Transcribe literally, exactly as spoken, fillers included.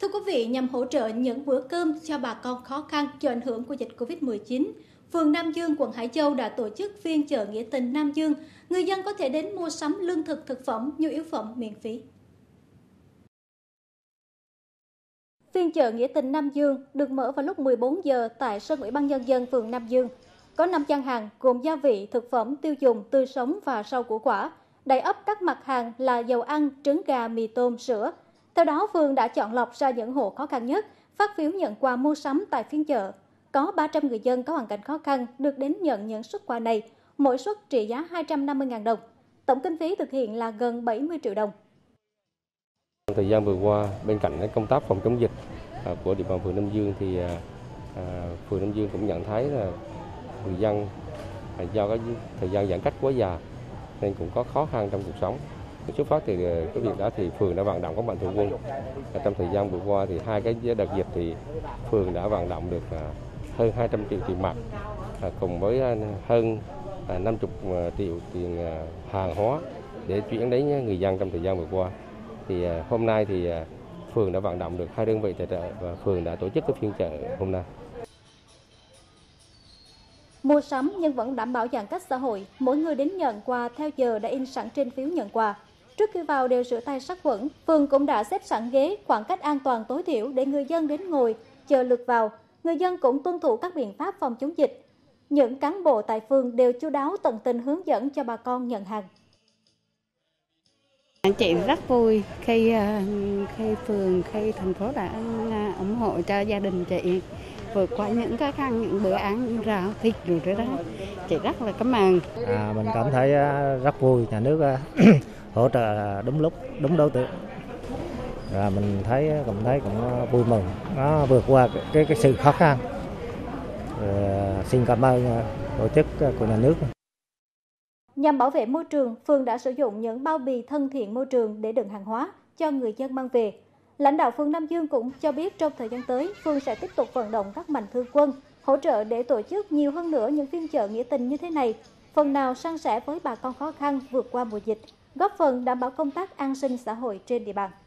Thưa quý vị, nhằm hỗ trợ những bữa cơm cho bà con khó khăn do ảnh hưởng của dịch Covid mười chín, phường Nam Dương, quận Hải Châu đã tổ chức phiên chợ nghĩa tình Nam Dương. Người dân có thể đến mua sắm lương thực, thực phẩm, nhu yếu phẩm miễn phí. Phiên chợ nghĩa tình Nam Dương được mở vào lúc mười bốn giờ tại sân Ủy ban Nhân dân phường Nam Dương. Có năm gian hàng gồm gia vị, thực phẩm tiêu dùng tươi sống và rau củ quả, đầy ắp các mặt hàng là dầu ăn, trứng gà, mì tôm, sữa. Theo đó, phường đã chọn lọc ra những hộ khó khăn nhất, phát phiếu nhận quà mua sắm tại phiên chợ. Có ba trăm người dân có hoàn cảnh khó khăn được đến nhận những suất quà này, mỗi suất trị giá hai trăm năm mươi nghìn đồng. Tổng kinh phí thực hiện là gần bảy mươi triệu đồng. Thời gian vừa qua, bên cạnh công tác phòng chống dịch của địa bàn phường Nam Dương thì phường Nam Dương cũng nhận thấy là người dân do cái thời gian giãn cách quá dài nên cũng có khó khăn trong cuộc sống. Xuất phát từ cái việc đó thì phường đã vận động các mạnh thường quân. Trong thời gian vừa qua thì hai cái đợt dịch thì phường đã vận động được hơn hai trăm triệu tiền mặt cùng với hơn năm mươi triệu tiền hàng hóa để chuyển đến người dân trong thời gian vừa qua. Thì hôm nay thì phường đã vận động được hai đơn vị tài trợ và phường đã tổ chức cái phiên chợ hôm nay. Mua sắm nhưng vẫn đảm bảo giãn cách xã hội, mỗi người đến nhận quà theo giờ đã in sẵn trên phiếu nhận quà. Trước khi vào đều rửa tay sát khuẩn, phường cũng đã xếp sẵn ghế, khoảng cách an toàn tối thiểu để người dân đến ngồi, chờ lượt vào. Người dân cũng tuân thủ các biện pháp phòng chống dịch. Những cán bộ tại phường đều chu đáo tận tình hướng dẫn cho bà con nhận hàng. Chị rất vui khi khi phường, khi thành phố đã ủng hộ cho gia đình chị vượt qua những khó khăn, những bữa ăn rau thịt rồi đó. Chị rất là cảm ơn. À, mình cảm thấy rất vui, nhà nước hỗ trợ đúng lúc, đúng đối tượng. Và mình thấy cũng thấy cũng vui mừng, nó vượt qua cái cái sự khó khăn. Rồi, xin cảm ơn tổ chức của nhà nước. Nhằm bảo vệ môi trường, phường đã sử dụng những bao bì thân thiện môi trường để đựng hàng hóa cho người dân mang về. Lãnh đạo phường Nam Dương cũng cho biết trong thời gian tới, phường sẽ tiếp tục vận động các mạnh thường quân hỗ trợ để tổ chức nhiều hơn nữa những phiên chợ nghĩa tình như thế này, phần nào san sẻ với bà con khó khăn vượt qua mùa dịch, góp phần đảm bảo công tác an sinh xã hội trên địa bàn.